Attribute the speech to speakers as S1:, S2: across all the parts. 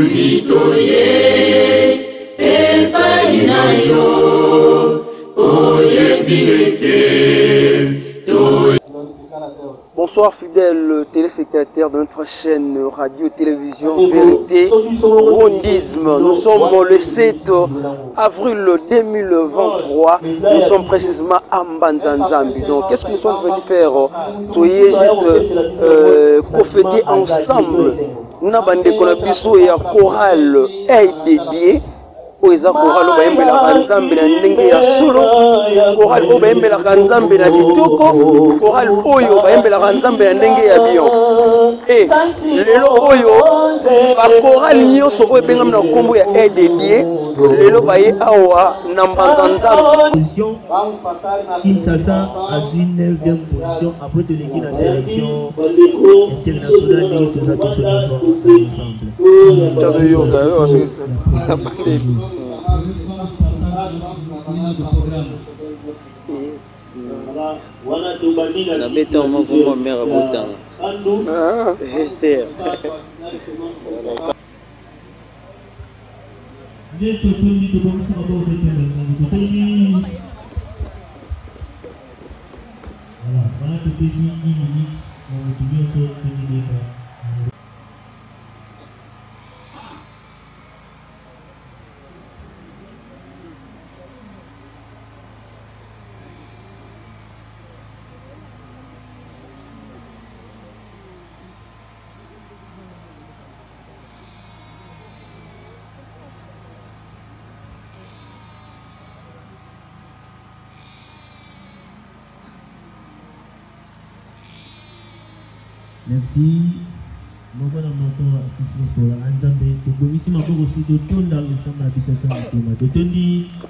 S1: litoye epai na yo oyebite.
S2: Bonsoir fidèles téléspectateurs de notre chaîne radio-télévision Vérité Rondisme. Nous sommes le 7 avril 2023. Nous sommes précisément à Mbanzanzambi. Donc qu'est-ce que nous sommes venus faire? Soyez juste conféter ensemble. Nous avons des chorale dédiée. Oeza chorale obayembela kanzambe na ndenge ya solo, chorale obayembela kanzambe na kitoko, chorale oyo obayembela kanzambe na ndenge ya bion. Et lelo oyo ba chorale nyonso oyo bengam na kombo ya dédié, lelo baye awa na Mbanzanzambe.
S3: Kinshasa a une 9e position après de l'équipe de la sélection internationale de l'association ensemble.
S2: Nabeta mavumo mera botanga. Esther.
S3: Merci. Maman amato assistant sur la Nzambe. Tu peux ici ma beaucoup aussi de ton dans le champ d'habitation de Thomas. De Tony.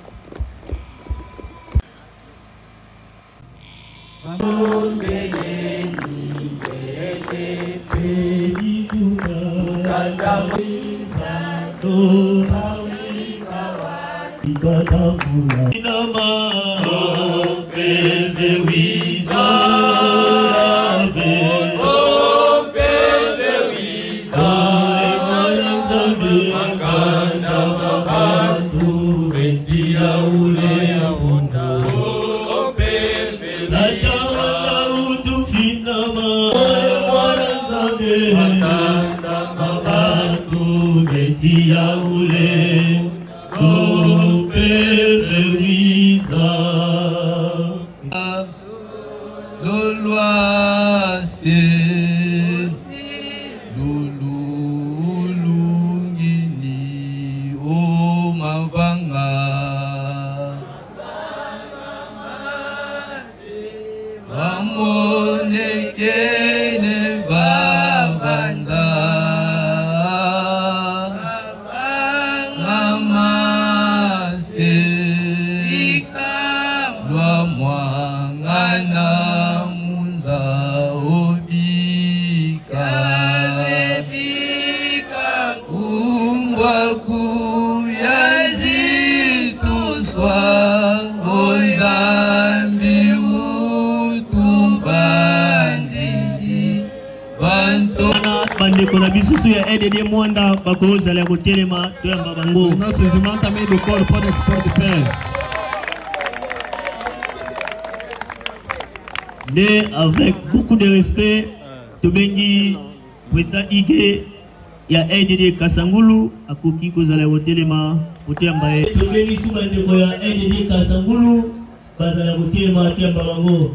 S3: Avec beaucoup de respect, Tobengi, président Ige, il y a EDD Kasangulu, à Koki Kozala Hotelema, Hotembae. Tobengi Soumane Moya, EDD Kasangulu, Bazala Hotelema, Tiambarango.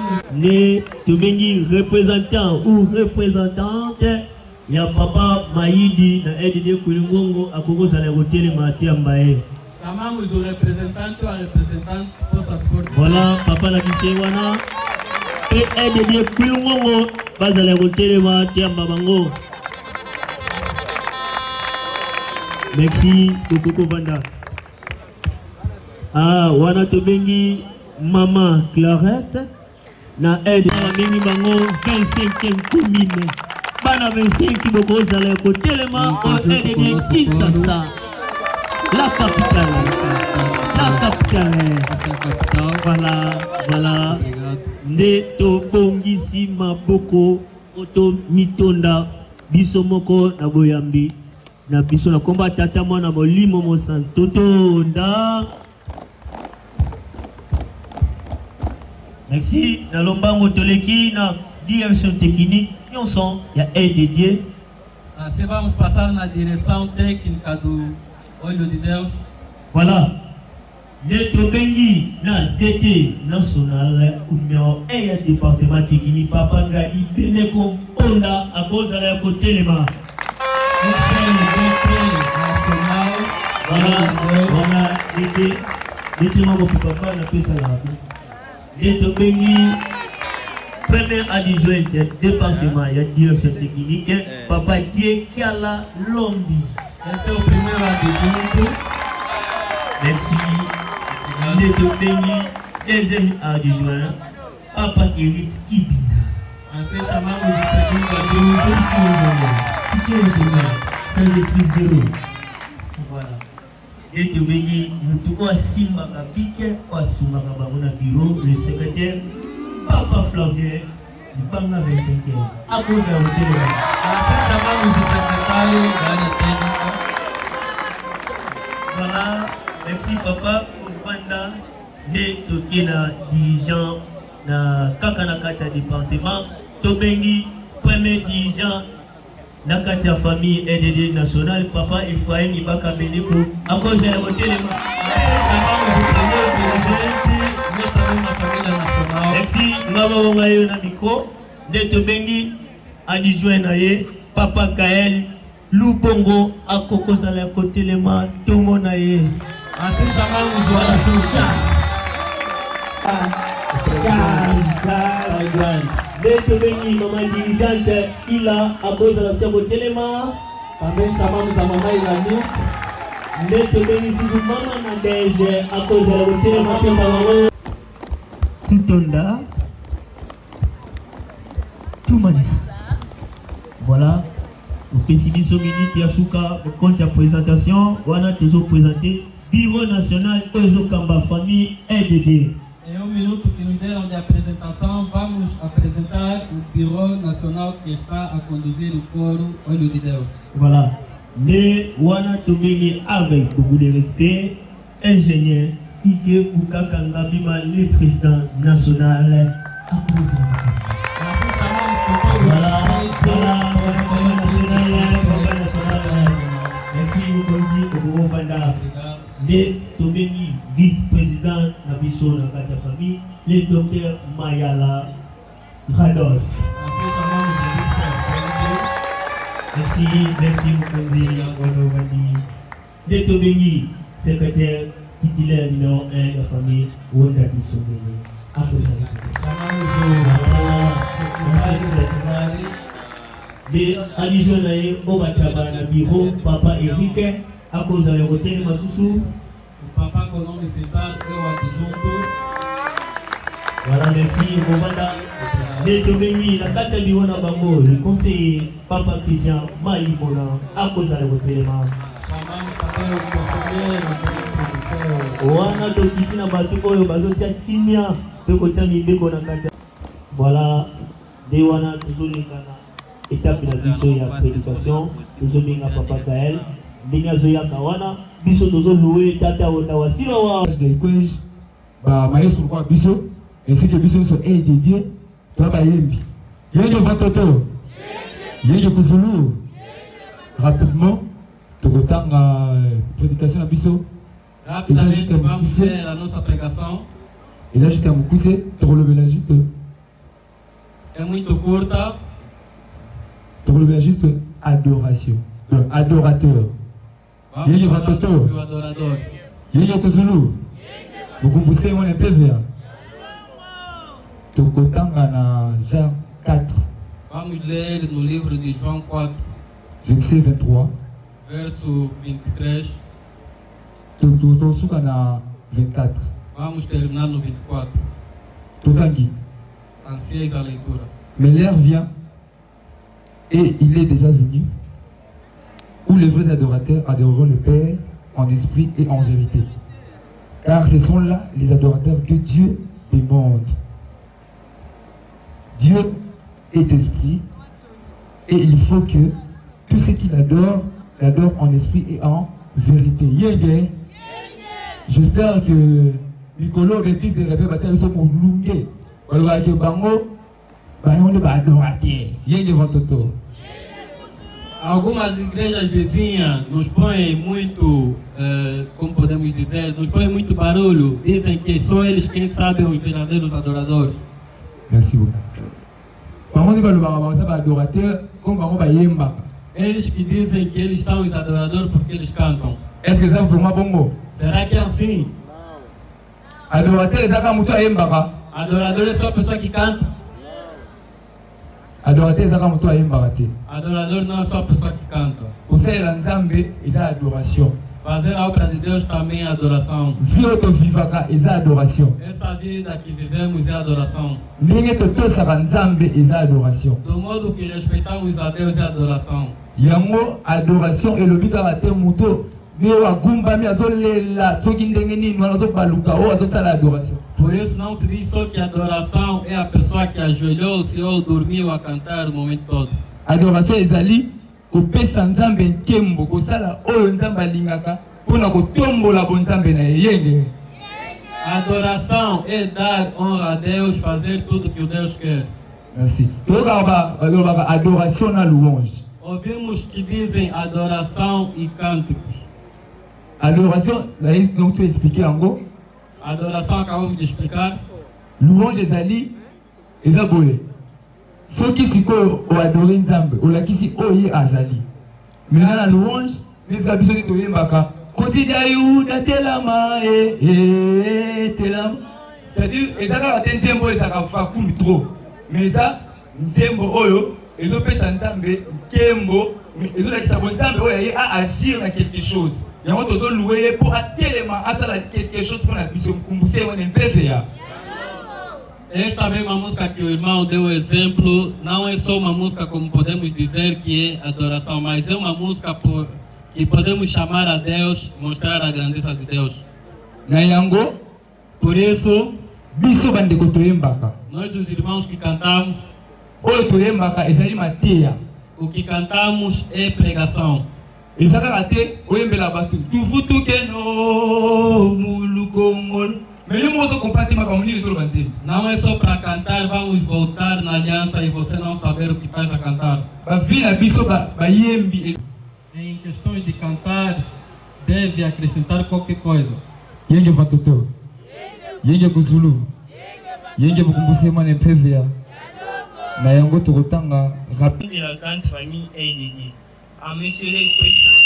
S3: Ne Tobengi représentant ou représentante, il y a Papa Maïdi, na EDD Kulungongo, à Koko Zala Hotelema, Tiambae. Voilà, Papa Nabisewana. Et EDD Kulungongo, Bazala Hotelema, Tiambarango. Merci, Kokoko Banda. Ah, wana Tobengi, Maman Clarette, na aide à Bengi Bango, 25e commune. Bana 25 Boko Zala Hotelema, au aide de Kinshasa. La capitale. La capitale. Voilà, voilà. Neto Bongisi Maboko, Oto Mitonda, Bisomoko Naboyambi. na biso na komba tata mwana molimo mosantoto nda. Merci na lombango toleki na direction technique nyonso ya aide de Dieu.
S1: Assim vamos passar na direção técnica do Olho de Deus.
S3: Voilà. Neto bengi na DT national numéro 1 ya département technique papa ngadi beneko onda à cause de la kotelema. Voilà, DT moko papa na pesa la. Neto bengi premier adjoint département ya direction technique papa Dieu Kiala Lombi.
S1: Esse é o primeiro adjunto.
S3: Merci. Neto bengi deuxième adjoint papa Kirit Kibina.
S1: Assim chamamos de segundo adjunto.
S3: Sans esprit zéro. Voilà. Neto bengi mutuko Simba Kabike kwa sunga kabamuna bureau le secrétaire papa Flavien Banga 25 ans. À cause de l'hôtel.
S1: Assim chamamos o secretário da área técnica.
S3: Voilà, merci papa pour Fanda, de Tokina dirigeant na Kakanakata département, Tobengi, premier dirigeant na Katia famille EDD national, papa Ephraim Ibaka Beneko, à cause de l'hôtel.
S1: Chamamos o primeiro dirigente, nós também na família nacional.
S3: Merci, Ngama Wangayo na micro, de Tobengi, adjoint na ye, papa Kael. Lubongo a kokoza la kotelema tomo na ye.
S1: Assim chamamos o adjunto.
S3: Neto bengi mama dirigeante ila a kokoza la kotelema.
S1: Também chamamos a mamãe Ilani.
S3: Neto bengi sidu mama na deje a kokoza la kotelema tomo. Tutonda. Tumanisa. Voilà. Au pessimisme minute Yasuka, le compte de présentation, on a toujours présenté Bureau National Ozokamba Famille EDD.
S1: Em minuto que nos deram de apresentação, vamos apresentar o Bureau Nacional que está a conduzir o coro Olho de Deus.
S3: Voilà. Mais on a tombé avec beaucoup de respect, ingénieur Ike Bukakanga Bima, le président national. Voilà, merci beaucoup, Banda. Le Tomeni, vice-président Nabiso de la famille, le docteur Mayala Radolphe. Merci beaucoup, le Tomeni, secrétaire titulaire numéro 1 de la famille Wanda Biso. De Alijonae Obataba na bureau papa Eric à cause de l'hôtel Masusu.
S1: Papa qu'on nomme citado é o adjunto.
S3: Voilà, merci Bobanda. De Tomeni la carte bureau na bango le conseiller papa Christian Maïmona à cause de l'hôtel Ma.
S1: Chamamos também o conselheiro.
S3: Wana tokiti na batu oyo bazotia kimia pe kotia mibeko na kati. Voilà, de wana tozolingana étape de la vision et la prédication, nous avons papa Kael, nous avons Kawana, nous avons loué Tata Otawa Silawa.
S4: Maestro kwa biso, ainsi que biso so aide de Dieu, toi ba yembi. Yenge vatoto. Yenge kuzulu. Rapidement, tu retanga prédication à biso.
S1: Rapidamente vamos ver a nossa pregação.
S4: Et là j'étais à mon cousin, tu relevé la juste.
S1: É muito curta.
S4: Tu relevé juste adoration. Adorateur. Yenge vatoto. Yenge kuzulu. Beaucoup poussé on est PVA. Tu retanga na Jean 4.
S1: Vamos ler no livro de João 4,
S4: verset 23.
S1: verso 23.
S4: Tu suka na 24.
S1: Vamos terminar no 24.
S4: Tu tangi.
S1: Anciens a leitura.
S4: Mais l'heure vient, et il est déjà venu, où les vrais adorateurs adoreront le Père en esprit et en vérité. Car ce sont là les adorateurs que Dieu demande. Dieu est esprit, et il faut que tous ceux qui l'adorent l'adore en esprit et en vérité. Yenge. J'espère que Nicolo, l'église de Réveil, va faire pour Lungue. On va dire Bango, on va adorer. Yenge votre tour.
S1: Algumas igrejas vizinhas nos põem muito, como podemos dizer, nos põem muito barulho. Dizem que só eles quem sabem os verdadeiros adoradores.
S4: Merci beaucoup. Comment on va adorateur comme on va yemba.
S1: Eles que dizem que eles são os adoradores porque eles cantam.
S4: Est-ce que ça vous vraiment bongo?
S1: Será que é assim?
S4: Adorateur est ça muto yemba.
S1: Adorador é só a pessoa que canta.
S4: Adorateur est ça muto yemba.
S1: Adorador não é só a pessoa que canta.
S4: Você é nzambe, é adoração.
S1: Fazer a obra de Deus também é adoração.
S4: Vida to vivaka é adoração.
S1: Essa vida que vivemos é adoração.
S4: Ninguém to tosaka nzambe é adoração.
S1: Do modo que respeitamos a Deus é adoração.
S4: Yango adoração elobi kaka te muto neo agumbami azolela soki ndenge nini wana azobaluka oyo azosala adoração.
S1: Por isso não se diz só que adoração é a pessoa que ajoelhou-se ou dormiu a cantar o momento todo.
S4: Adoração ezali kopesa nzambe nkembo kosala oyo nzambe alingaka mpona kotombola bonzambe na yenge.
S1: Adoração é dar honra a Deus, fazer tudo que o Deus quer.
S4: Merci. Toka adoração na louange.
S1: Ouvimos que dizem adoração e cânticos.
S4: Adoração, aí não te expliquer ango.
S1: Adoração acabamos de explicar.
S4: Louange ezali ezaboye. Soki sikoyo oadore nzambe olakisi oye azali. Maintenant la louange neza biso ni toyembaka. Considère Yuda telama telama. C'est-à-dire ezaka te nzembo ezaka fakum trop. Mais ça nzembo oyo ezopesa nzambe nkembo ezolakisa bo nzambe oyo aye a agir na quelque chose. Yango tozolouer pour atelema asala quelque chose pour la biso mkumbuse wana mpeve ya.
S1: Esta mesma música que o irmão deu exemplo, não é só uma música como podemos dizer que é adoração, mas é uma música que podemos chamar a Deus, mostrar a grandeza de Deus.
S4: Na yango,
S1: por isso,
S4: biso bandeko toyembaka.
S1: Nós os irmãos que cantamos,
S4: oyo toyembaka ezali mateya.
S1: O que cantamos é pregação.
S4: Ezaka te oyembela bato. Tuvutuke no mulukongol.
S1: Não é só para cantar, vamos voltar na aliança e você não saber o que estás a cantar. Em questões de cantar, deve acrescentar qualquer coisa.
S4: Yenge Vatoto, Yenge Kuzulu, Yenge Bukumbuse Mane PVA, na yango Tokotanga, rapide
S3: de la grande famille est dédié à Monsieur le Président,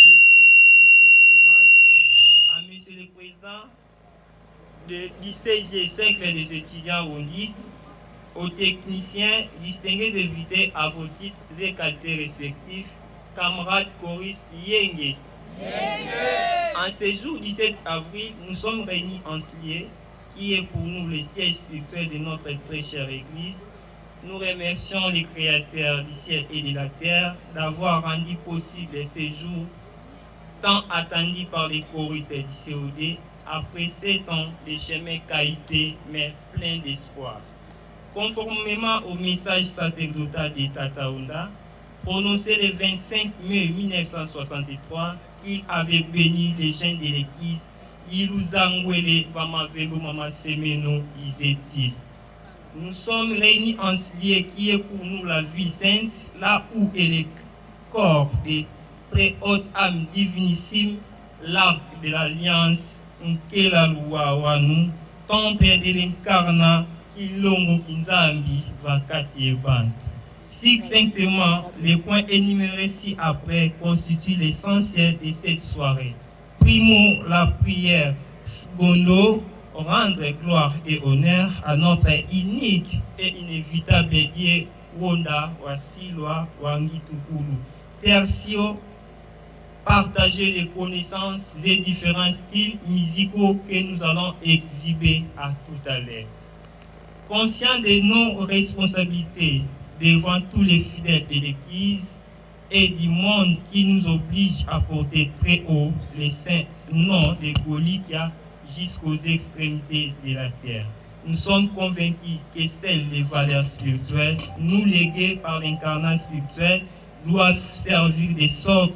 S3: à Monsieur le Président du CG5 des étudiants rondistes, aux techniciens, distingués invités à vos titres et qualités respectifs, camarades choristes Yenge. En ce jour 17 avril, nous sommes réunis en ce lieu qui est pour nous le siège spirituel de notre très chère Église. Nous remercions les créateurs du ciel et de la terre d'avoir rendu possible ce jour tant attendu par les choristes du COD. Après 7 ans de chemin qualité, mais plein d'espoir. Conformément au message sacerdotal de Tataounda, prononcé le 25 mai 1963, il avait béni les jeunes de l'Église, il nous a envoyé Vamavelo Mama Semeno, disait-il. Nous sommes réunis en ce lieu qui est pour nous la ville sainte, là où est le corps des très hautes âmes divinissimes, l'arc de l'alliance, Nkela Lua Wanu, temple de l'incarnat, Kilongo Kinzambi, Vakati et Band. Succinctement, les points énumérés ci-après constituent l'essentiel de cette soirée. Primo, la prière. Secondo, rendre gloire et honneur à notre unique et inévitable Dieu, Wonda, Wasilwa, Wangitukulu. Tertio, partager les connaissances et différents styles musicaux que nous allons exhiber à tout à l'heure. Conscient de nos responsabilités devant tous les fidèles de l'Église et du monde qui nous oblige à porter très haut les saints noms de Golikia jusqu'aux extrémités de la terre. Nous sommes convaincus que celles des valeurs spirituelles, nous léguées par l'incarnat spirituel, doivent servir de socle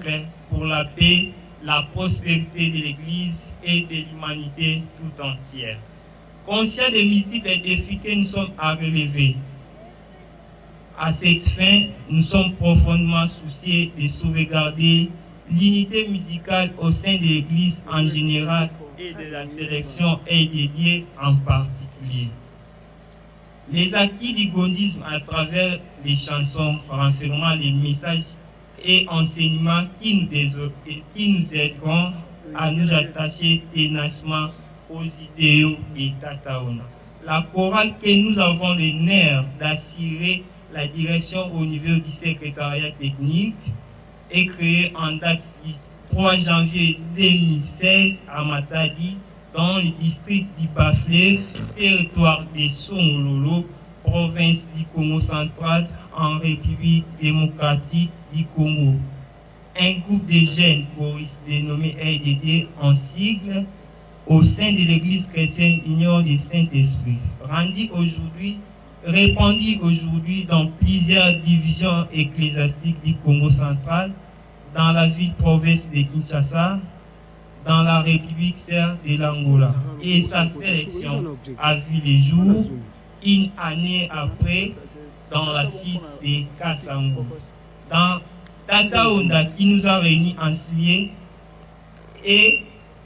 S5: pour la paix, la prospérité de l'Église et de l'humanité tout entière. Conscients des multiples défis que nous sommes à relever, à cette fin, nous sommes profondément souciés de sauvegarder l'unité musicale au sein de l'Église en général et de la sélection dédiée en particulier. Les acquis du gondisme à travers les chansons renfermant les messages et enseignements qui nous aideront à nous attacher ténacement aux idéaux de Tata Onda. La chorale que nous avons l'honneur d'assurer la direction au niveau du secrétariat technique est créée en date du 3 janvier 2016 à Matadi, dans le district du Baflé, territoire de Songololo, province du Congo central, en République démocratique du Congo. Un groupe de jeunes choristes dénommé RDD en sigle au sein de l'Église chrétienne Union du Saint-Esprit, répandu aujourd'hui dans plusieurs divisions ecclésiastiques du Congo central, dans la ville-province de Kinshasa, dans la République serbe de l'Angola. Et sa sélection a vu les jours une année après dans la site de Kassango. Dans Tata Onda qui nous a réunis en lieu et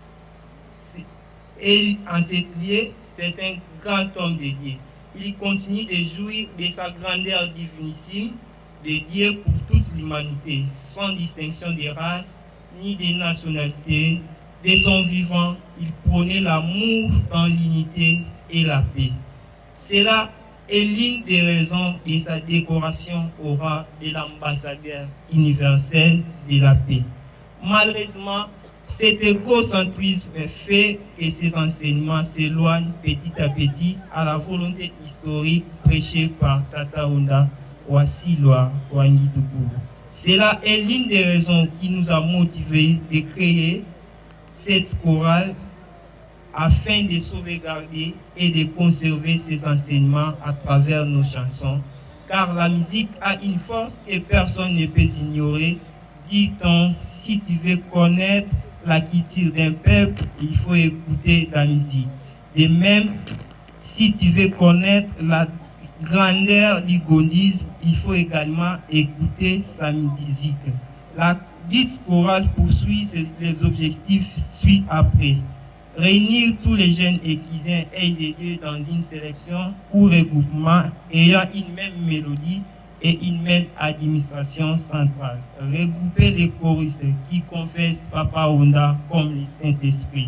S5: en cette lieu, c'est un grand homme de Dieu. Il continue de jouir de sa grandeur divinissime de Dieu pour toute l'humanité, sans distinction de race ni de nationalité. De son vivant, il prônait l'amour dans l'unité et la paix. Cela est l'une des raisons de sa décoration au rang de l'ambassadeur universel de la paix. Malheureusement, cet égocentrisme fait que ces enseignements s'éloignent petit à petit à la volonté historique prêchée par Tata Onda Wasilwa Wangituku. Cela est l'une des raisons qui nous a motivés de créer cette chorale afin de sauvegarder et de conserver ces enseignements à travers nos chansons, car la musique a une force que personne ne peut ignorer. Dit-on, si tu veux connaître la culture d'un peuple, il faut écouter la musique. De même, si tu veux connaître la grandeur du gondisme, il faut également écouter sa musique. La dite chorale poursuit les objectifs suite après. Réunir tous les jeunes équisiens et de Dieu dans une sélection ou regroupement ayant une même mélodie et une même administration centrale. Regrouper les choristes qui confessent Papa Onda comme le Saint-Esprit.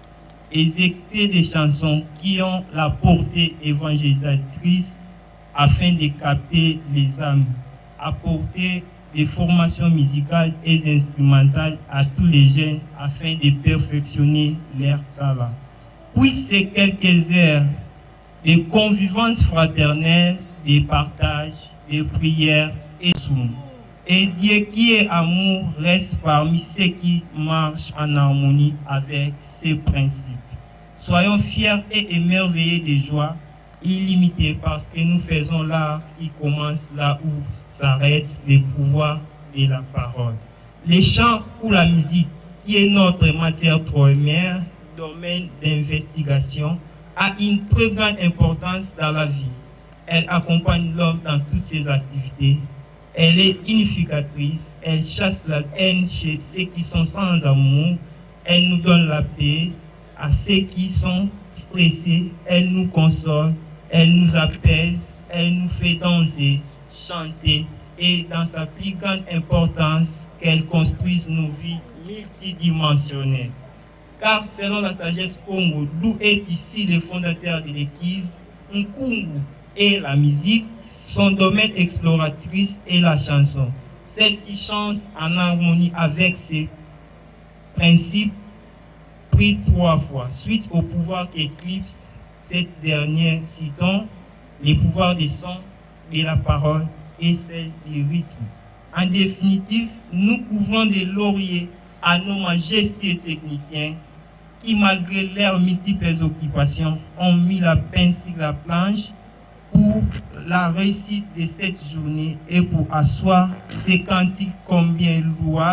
S5: Exécuter des chansons qui ont la portée évangélisatrice afin de capter les âmes. Apporter des formations musicales et instrumentales à tous les jeunes afin de perfectionner leur talent. Puis ces quelques heures de convivence fraternelle, de partage, de prières et soins. Et Dieu qui est amour reste parmi ceux qui marchent en harmonie avec ses principes. Soyons fiers et émerveillés de joie illimitée parce que nous faisons l'art qui commence là où s'arrête le pouvoir de la parole. Les chants ou la musique, qui est notre matière première, domaine d'investigation, a une très grande importance dans la vie. Elle accompagne l'homme dans toutes ses activités. Elle est unificatrice. Elle chasse la haine chez ceux qui sont sans amour. Elle nous donne la paix à ceux qui sont stressés. Elle nous console. Elle nous apaise. Elle nous fait danser, chanter et dans sa plus grande importance, qu'elle construise nos vies multidimensionnelles. Car selon la sagesse Congo, d'où est ici le fondateur de l'Église, Nkungu et la musique, son domaine exploratrice est la chanson. Celle qui chante en harmonie avec ses principes pris 3 fois, suite au pouvoir qu'éclipse cette dernière, citons les pouvoirs des sons, de la parole et celle du rythme. En définitive, nous couvrons des lauriers à nos majestueux techniciens qui, malgré leurs multiples occupations, ont mis la peine sur la planche pour la réussite de cette journée et pour asseoir ces cantiques combien louables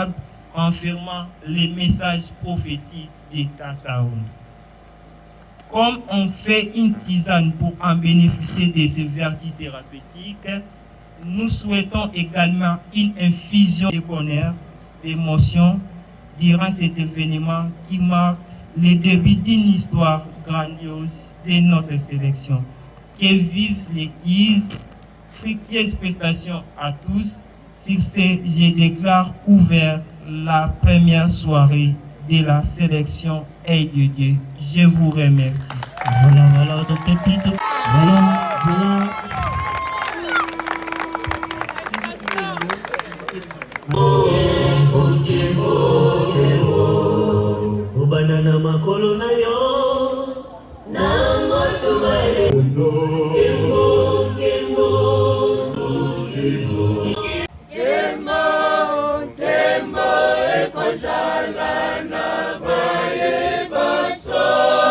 S5: confirmant les messages prophétiques des Tataoun. Comme on fait une tisane pour en bénéficier de ces vertus thérapeutiques, nous souhaitons également une infusion de bonheur, d'émotion durant cet événement qui marque le début d'une histoire grandiose de notre sélection. Que vive l'église, fructueuse prestation à tous. Sur ce, je déclare ouvert la première soirée de la sélection Aide de Dieu. Je vous remercie.
S3: Voilà, donc petite. Voilà. Banana makolo na yo na moto bale kembo ekozala na baye baso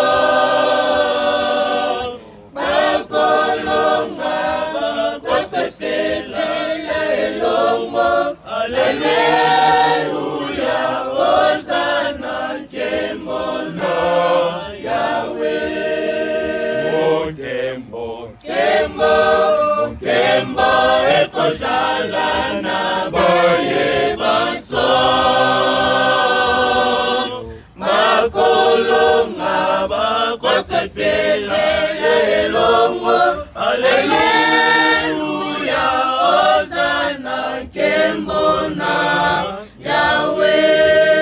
S3: bakolonga bakosefela elongo aleluya ozana kemona Yahweh kembo ekozala na baye baso makolonga bakosefela elongo aleluya ozana kembona Yahweh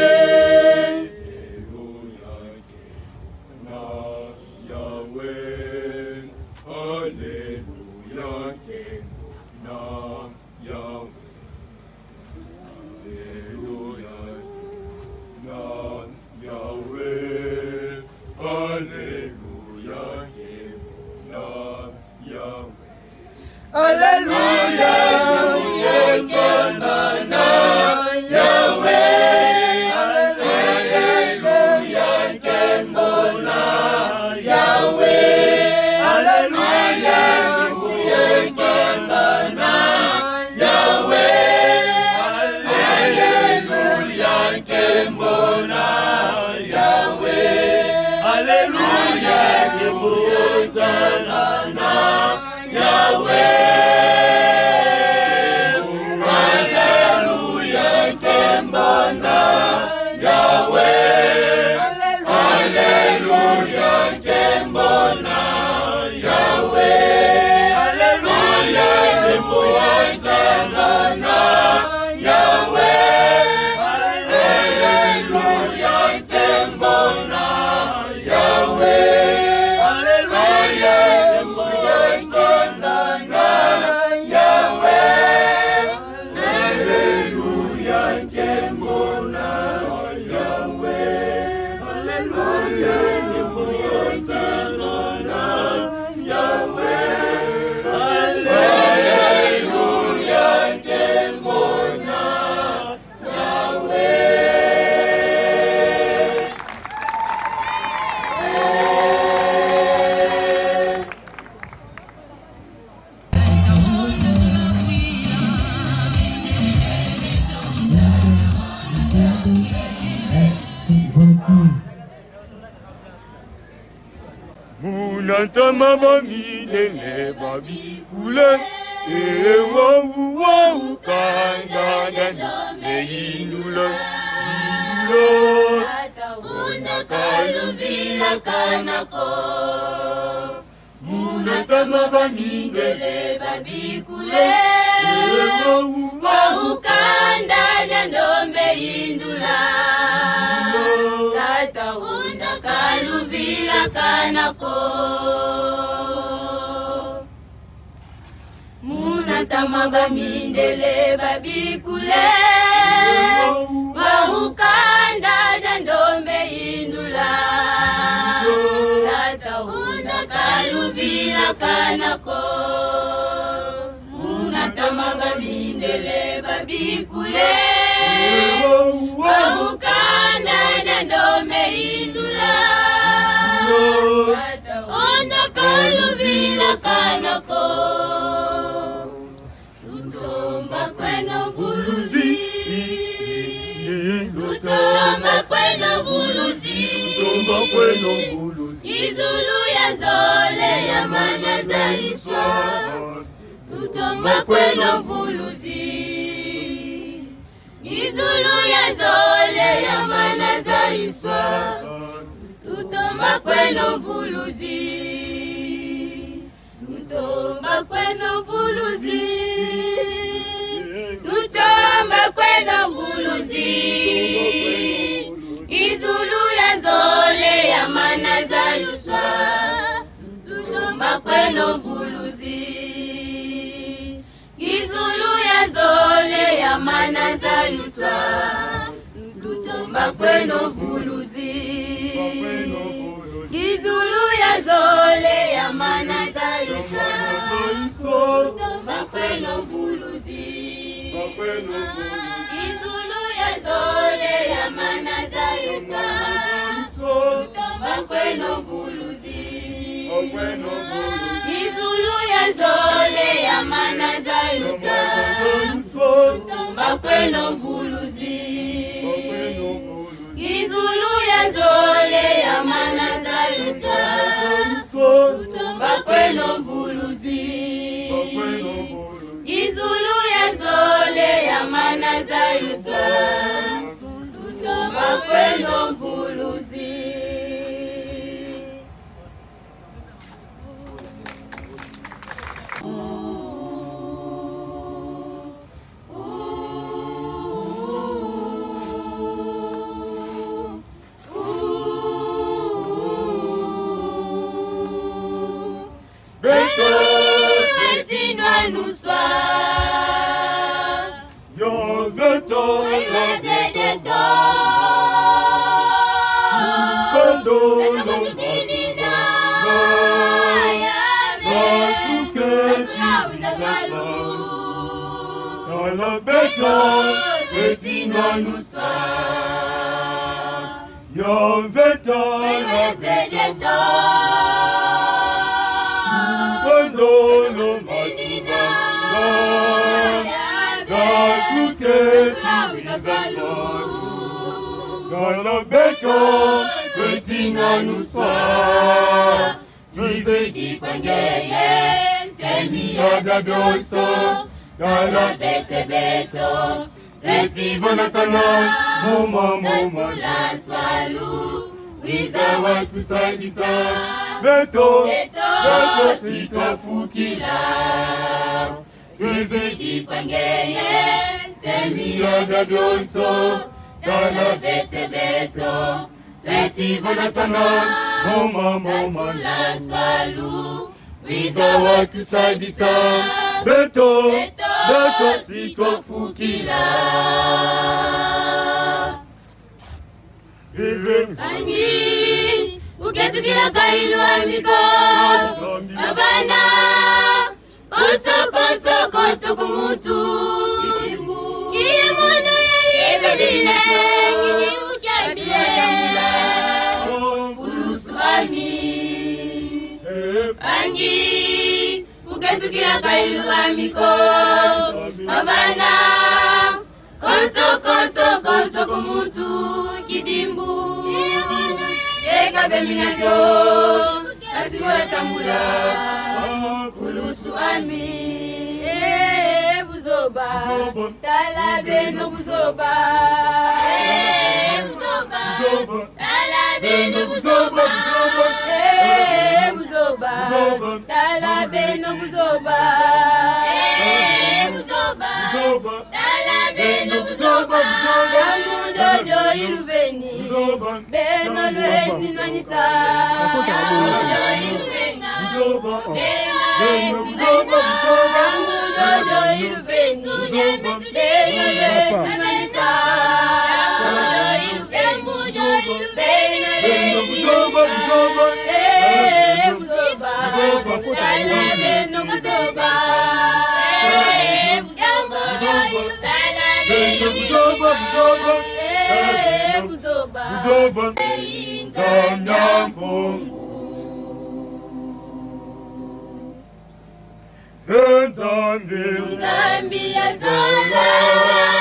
S6: Munantama bami nene babi ule wow kanda nane indula una kaluvila kanako Munantama bami nene babi kule wow kanda nane indula tata una kaluvila kanako Munantama bamindele babikule Mahukanda jandombe indula Tata hunda kaluvila kanako Munantama bamindele babikule Mahukanda jandombe indula Tata hunda kaluvila kanako
S7: kweno mbuluzi
S6: Izulu ya zole ya mana za iswa Tutomba kweno mbuluzi Izulu ya zole ya mana za iswa Tutomba kweno mbuluzi Tutomba kweno mbuluzi Tutomba kweno mbuluzi Izulu ya zole ya mana za yuswa Tutomba kweno mbuluzi Izulu ya zole ya mana za yuswa Tutomba kweno mbuluzi Izulu ya zole ya mana za yuswa Tutomba kweno mbuluzi Izulu ya zole ya mana za yuswa Tutomba kweno mbuluzi Izulu ya zole ya mana za yuswa Tutomba kweno mbuluzi Izulu ya zole ya mana za yuswa Tutomba kweno mbuluzi Izulu ya zole ya mana za yuswa Tutomba kweno mbuluzi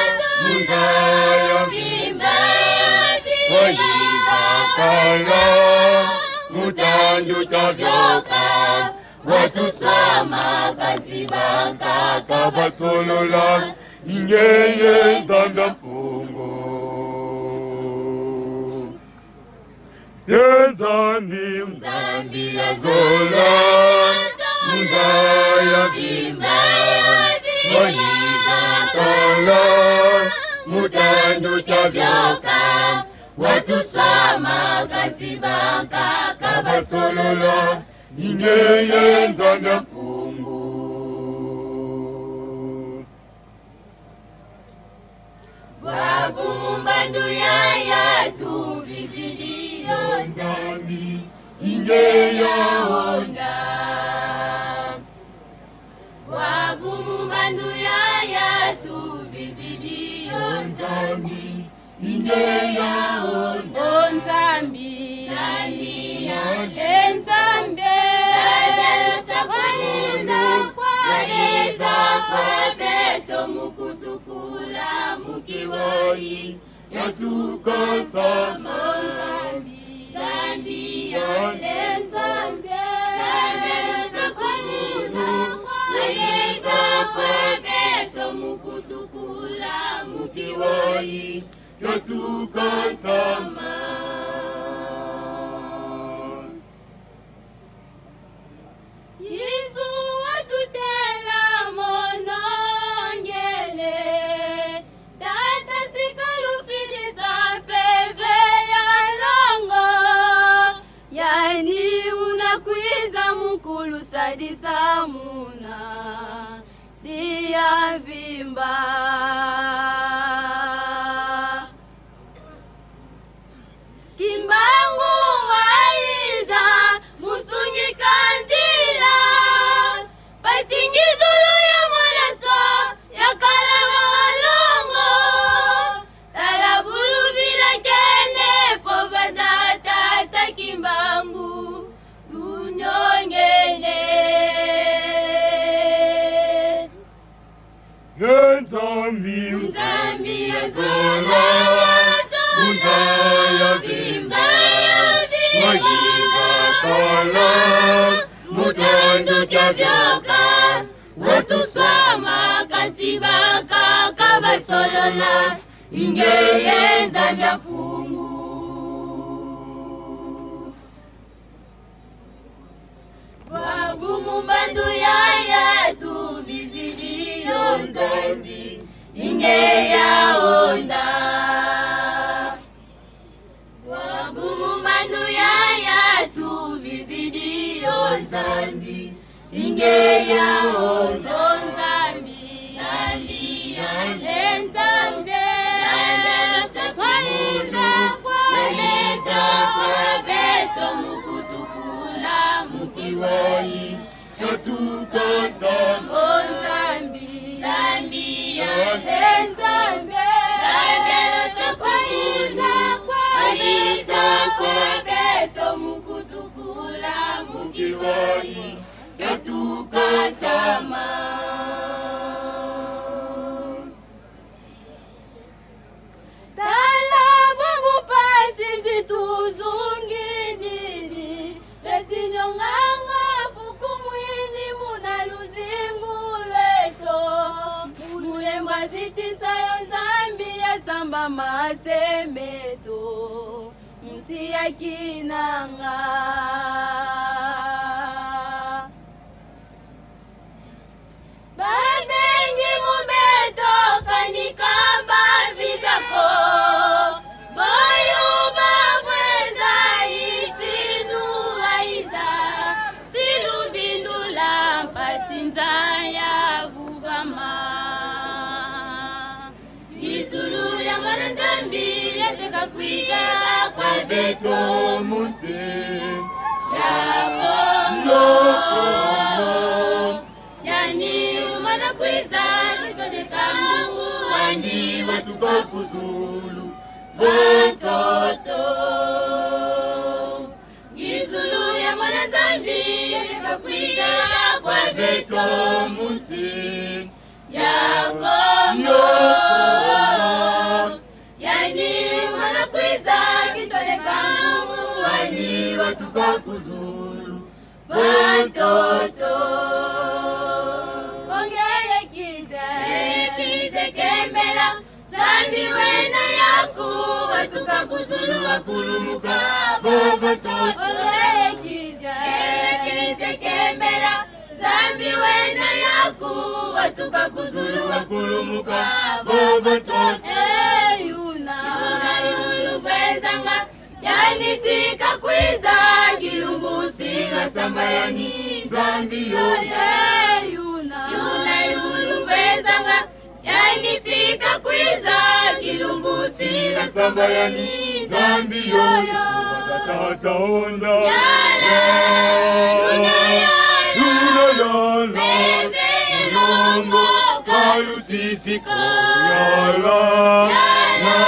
S7: Kala
S6: mutandu tavyoka watu swama kazibanka kabasolola ingeye zanda mpungo yenzambi mzambi ya zola mzaya bimba waliza kala mutandu tavyoka watu swama kazibanka kabasolola ingeye zanda mpungo babu mumbandu ya tu vizilio nzambi ingeya onda babu mumbandu ya tu vizilio nzambi ingeya onda nzambi nzambi mukutukula mukiwai yatukata mambi Zambia lenzambe sakuza ayeza kwebeto mukutukula mukiwai yatukata Yesu watutela monongele Tata sikalufilisa peve ya longo Yani unakwiza mukulu sadisa muna Tia vimba Kimbangu waiza musungi kandila Pasingizulu ya mwanaso ya kalawa walongo Talabulu bila kene pova za tata kimbangu lunyongele
S2: Nzambi
S6: ya zola Muzaya bimba Wajiza kala Mutandu tavyoka Watu swama kansibaka kabasolola Ingeye zambia fungu Wabu mumbandu ya tu vizilio nzambi Ingeya onda Wabu mumbandu ya tu vizilio nzambi Ingeya onda nzambi lenzambe waiza kwaleta kwabeto mukutukula mukiwai
S2: yatukata
S6: Nzambi lenzambe waiza kwabeto mukutukula mukiwai yatukatama Tala Mungu pasi zituzungidiri Letinyonganga fuku mwini muna luzingu leto Mulemba zitisayo nzambi ya samba masemeto Mti ya kinanga Babengi mumeto kanikamba vidako Boyo babweza itinu aiza Silubindula mpasinza ya vugama Isulu ya mwanazambi ya teka kwiza kwa
S2: beto musi
S6: yako Yani umana kwiza kitoleka mungu
S2: Wandi watuka kuzulu
S6: Watoto Gizulu ya mwanazambi Yateka kwiza kwa beto
S2: musi
S6: yako Yani umana kwiza kitoleka mungu Wandi watuka kuzulu Bantoto Ongeye kize kembela Zambi wena yaku watuka kuzulu wakulumuka Bantoto Ongeye kize kembela Zambi wena yaku watuka kuzulu wakulumuka Bantoto Yuna yulu bezanga Yani sika kwiza kilumbusi Masamba yani Zambi Yuna yulu bezanga Yani sika kwiza kilumbusi Masamba yani Zambi Tata onda Yala Luna yala Bebe longo Kalusisiko Yala Yala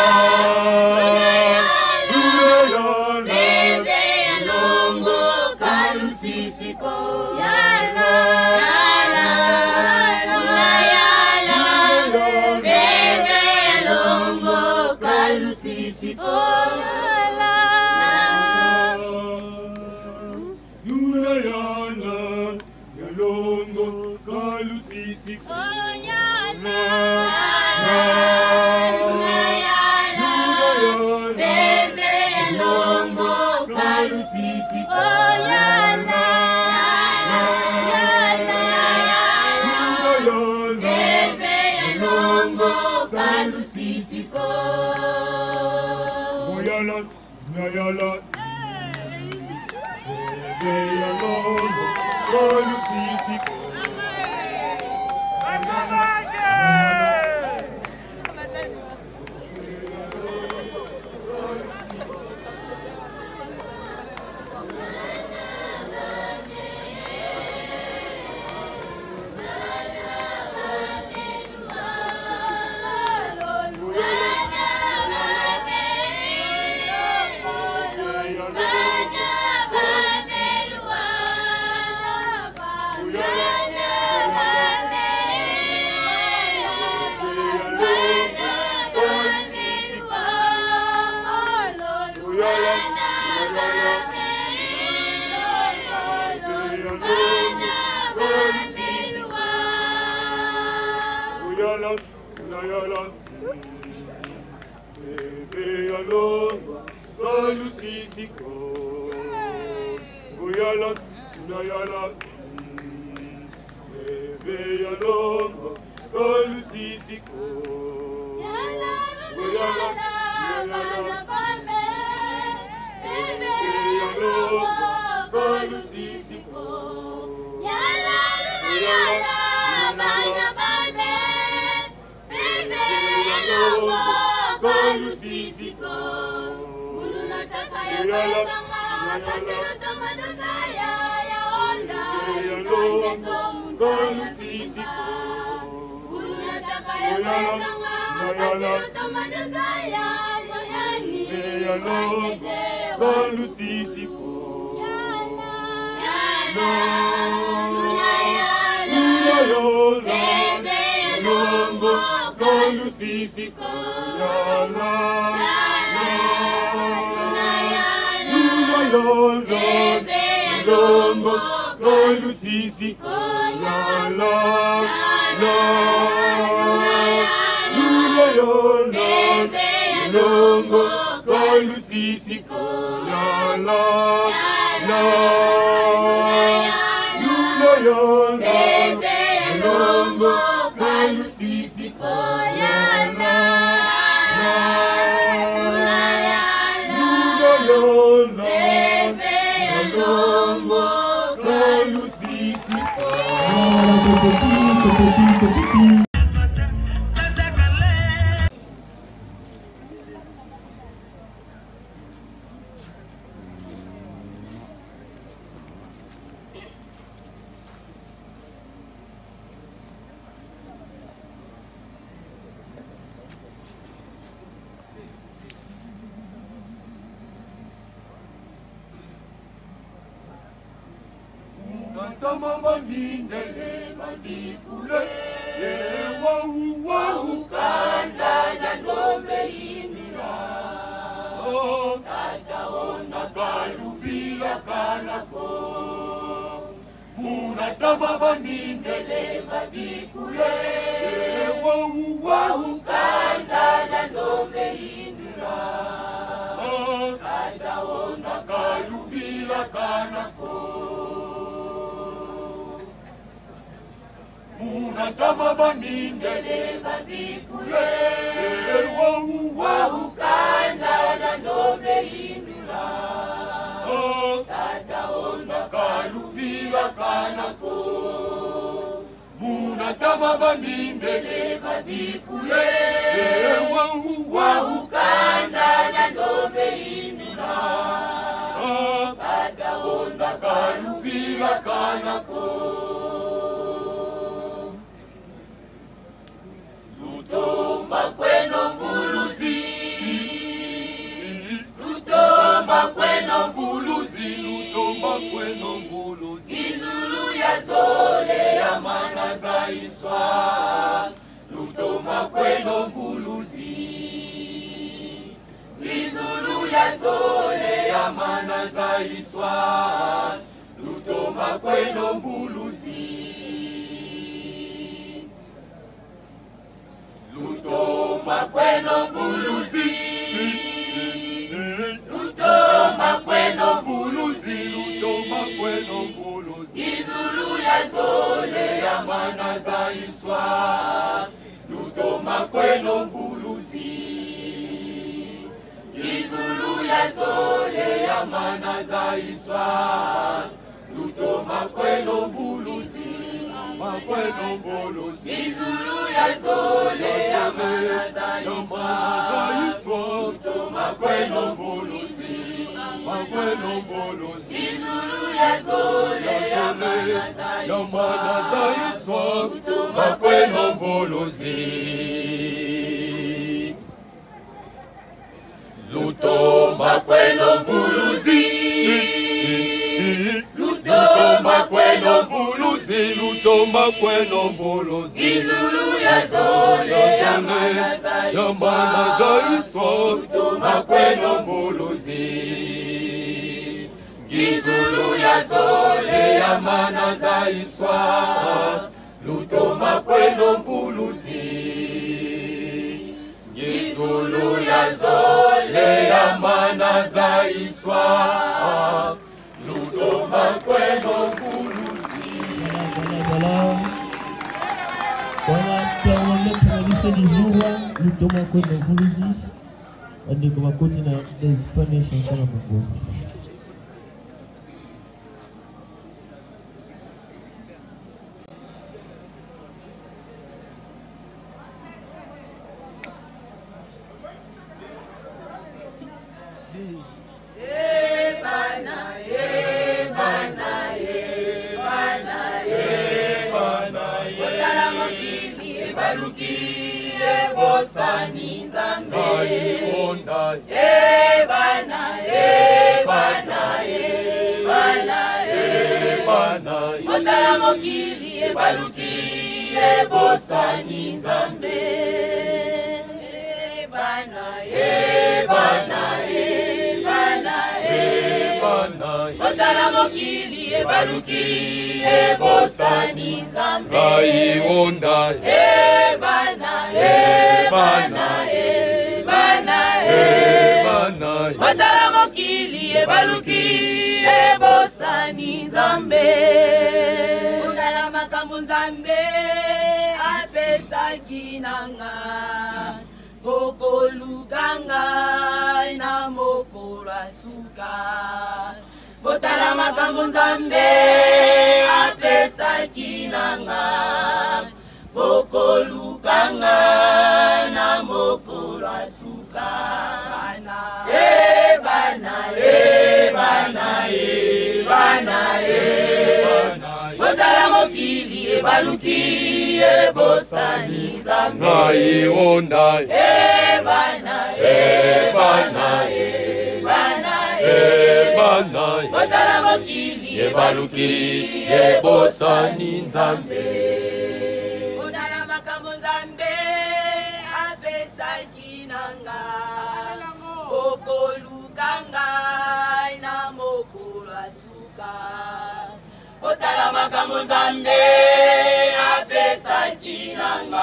S7: Munatama banindele mabikule Wahukanda na nome indira Kataona kaluvila kanako Munatama banindele mabikule Wahukanda na nome indira Kataona kaluvila kanako Munatama banindele mabikule Wahukanda na nome indira Kataona kaluvila kanako Lutomba kweno mvuluzi Lutomba kweno mvuluzi Lutomba kweno mvuluzi Izulu ya zole ya mana za iswa Lutomba kweno mvuluzi Izulu ya zole ya mana za iswa Lutomba kweno mvuluzi Lutomba kweno mvuluzi Lutomba kweno mvuluzi Lutomba kweno mvuluzi Izulu ya zole ya mana za iswa Lutomba kweno mvuluzi Izulu ya zole ya mana za iswa Lutomba kweno mvuluzi Makweno mvuluzi Izulu ya zole ya mana za iswa Lutomba kweno mvuluzi Makweno mvuluzi Izulu ya zole ya mana za iswa Lutomba kweno mvuluzi Lutomba kweno mvuluzi Lutomba kweno mvuluzi Lutomba kweno mvuluzi Izulu ya zole ya mana za iswa Lutomba kweno mvuluzi Izulu ya zole ya mana za iswa Lutomba kweno mvuluzi Izulu ya zole ya mana za iswa Lutomba kweno mvuluzi
S3: Voilà, tunaongea tunalisha lizua Lutomba kweno mvuluzi andiko makoti na kufanya shanshana Mungu.
S7: Botala makambo nzambe apesa kinanga bokolukanga na mokolo asuka bana botala mokili ebaluki ebosani nzambe
S8: Naionda
S7: botala mokili ebaluki ebosani nzambe botala makambo nzambe apesaki nanga bokolukanga na mokolo asuka botala makambo Nzambe apesaki nanga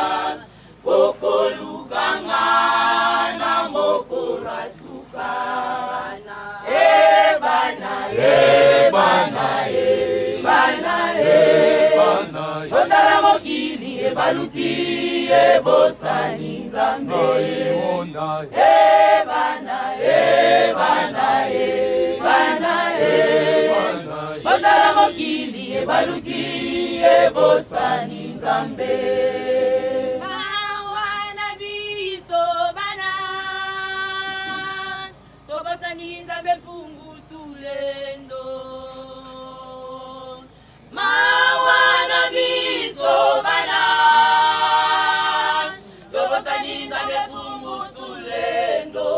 S7: kokolukanga na mokolo asuka bana otala mokili ebaluki ebosani Nzambe otala mokili ebaluki ebosani Nzambe
S6: mawana biso bana tobosani Nzambe mpungu tulendo mawana biso bana tobosani Nzambe mpungu tulendo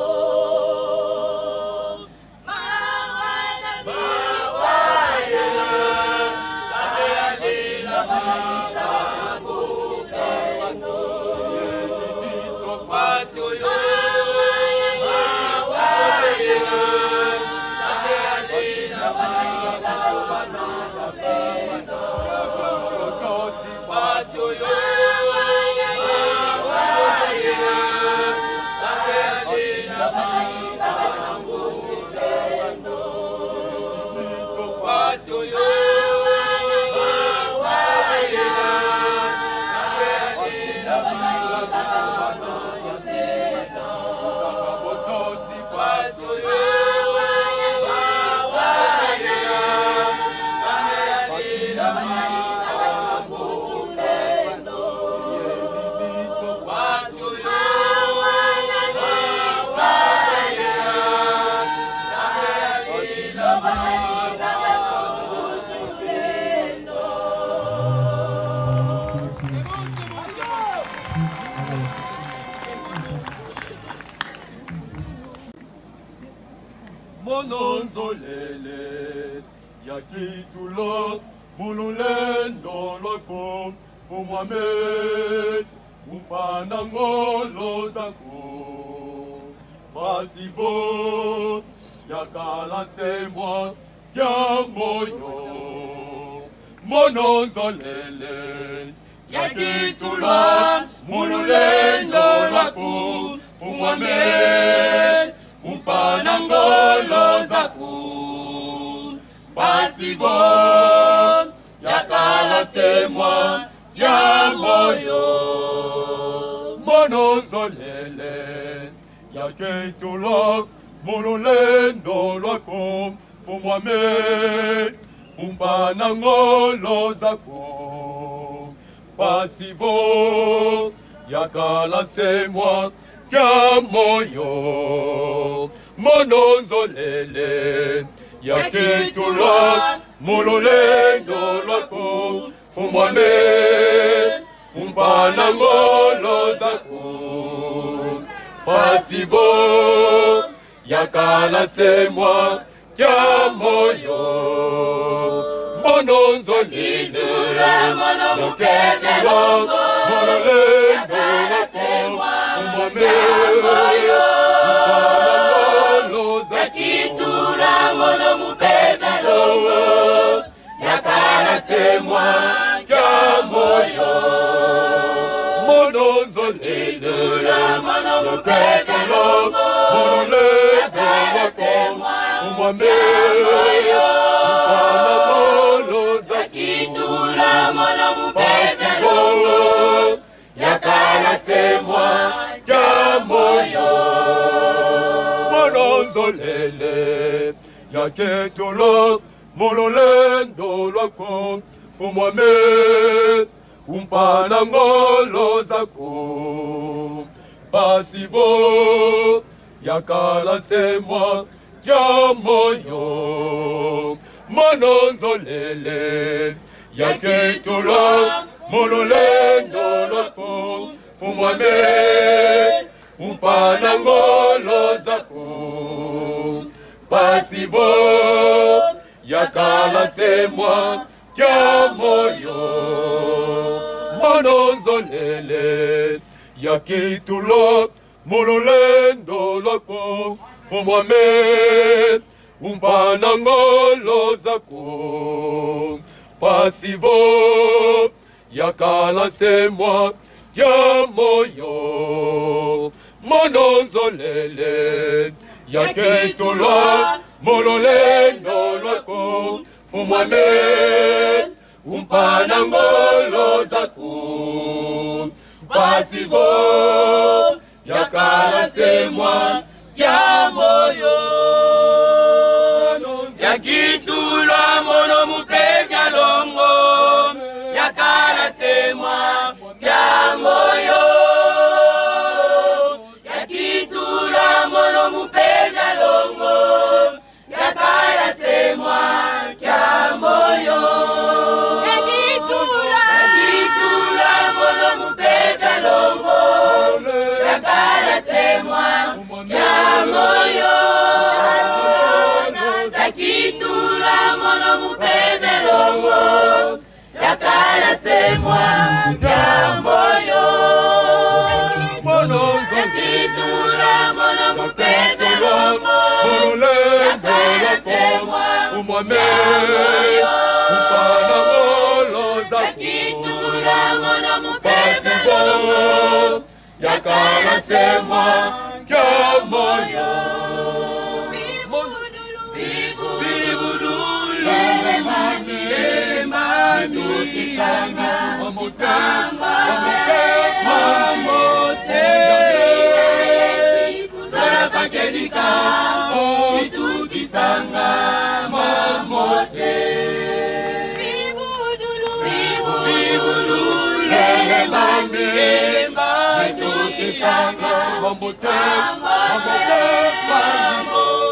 S7: Mononzolele yakitulo mululendo lwako umwame umpanangolo zako masivo yakalasemwa ya moyo mononzolele yakitulo mululendo lwako umwame umpanangolo zaku pasivo yakalasemwa ya moyo mononzolele yaketulo mululendo lwako fumwame umpanangolo zaku pasivo yakalasemwa ya moyo mononzolele yakitulo mululendo lwako fumwame umpanangolo zaku pasivo yakalasemwa ya moyo mononzolele yakitulo mululendo lwako fumwame
S6: Yakitula mono mupeza longo yakalasemwa ya moyo
S7: mononzolele
S6: mupeza longo yakalasemwa ya moyo Yakitula mono mupeza longo yakalasemwa ya moyo
S7: mononzolele yaketulo mululendo lwako fumwame umpanangolo zako pasivo yakalasemwa ya moyo mononzolele yakitulo mululendo lwako fumwame umpanangolo zako pasivo yakalasemwa ya moyo mononzolele yakitulo mululendo lwako fumwame umpanangolo zako pasivo yakala semwa ya moyo mononzolele yaketulwa mololeno lwako fumwame umpana ngolo zaku pasivo yakala semwa ya moyo yakitulwa mono mupevya longo yakala semwa ya moyo yakitulwa mono mupevya longo yakala semwa ya moyo yakitulwa mono mupevya longo yakala semwa ya moyo yakitulwa mono mupevya longo yakala semwa ya moyo yakitulwa mono mupevya longo yakala semwa umwame upana ngolo zakitulwa mono mupevya longo yakala semwa ya moyo Vamos